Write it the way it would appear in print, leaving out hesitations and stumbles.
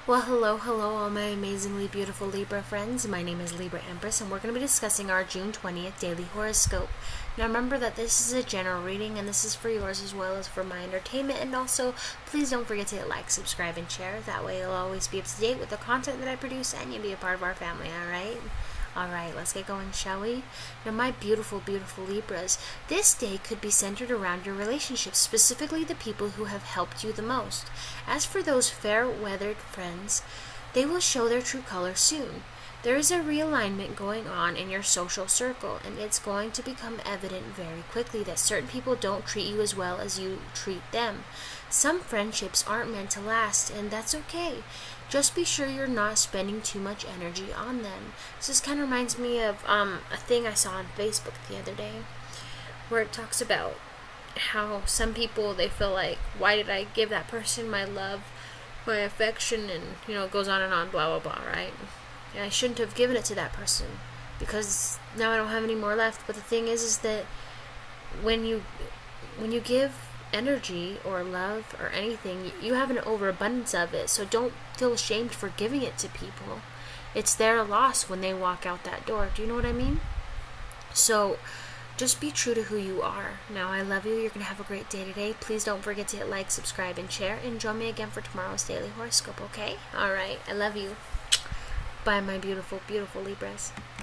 Well, hello, all my amazingly beautiful Libra friends. My name is Libra Empress, and we're going to be discussing our June 20th daily horoscope. Now, remember that this is a general reading, and this is for yours as well as for my entertainment. And also, please don't forget to hit like, subscribe, and share. That way, you'll always be up to date with the content that I produce, and you'll be a part of our family, alright? Alright, let's get going, shall we? Now, my beautiful, beautiful Libras, this day could be centered around your relationships, specifically the people who have helped you the most. As for those fair-weathered friends, they will show their true colors soon. There is a realignment going on in your social circle, and it's going to become evident very quickly that certain people don't treat you as well as you treat them. Some friendships aren't meant to last, and that's okay. Just be sure you're not spending too much energy on them. This kind of reminds me of a thing I saw on Facebook the other day, where it talks about how some people, they feel like, why did I give that person my love, my affection, and it goes on and on, blah blah blah, right? And I shouldn't have given it to that person because now I don't have any more left. But the thing is that when you give energy or love or anything, you have an overabundance of it. So don't feel ashamed for giving it to people. It's their loss when they walk out that door. Do you know what I mean? So just be true to who you are. Now, I love you. You're going to have a great day today. Please don't forget to hit like, subscribe, and share. And join me again for tomorrow's daily horoscope, okay? Alright, I love you. Bye, my beautiful, beautiful Libras.